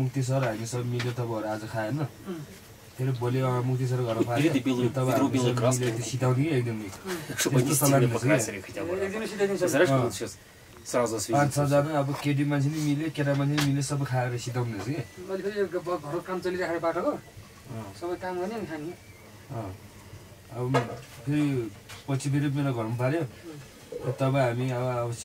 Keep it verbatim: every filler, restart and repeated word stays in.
मुक्ति सर हामी सब मिलेर तपाईँहरू आज खाएन फेरि भोलि मुक्ति सर घरमा पायो तपाईँ सिताउने कि एकदम पाँच छजना अब केटी मान्छे नि मिले केटा मान्छे नि मिले सबै खाएर सिताउने रहेछ कि घर काम चलिराखेको बाटोको सबै काम गर्ने नि खाने अब फेरि पछि फेरि मेरो घरमा पार्यो तब हामी अब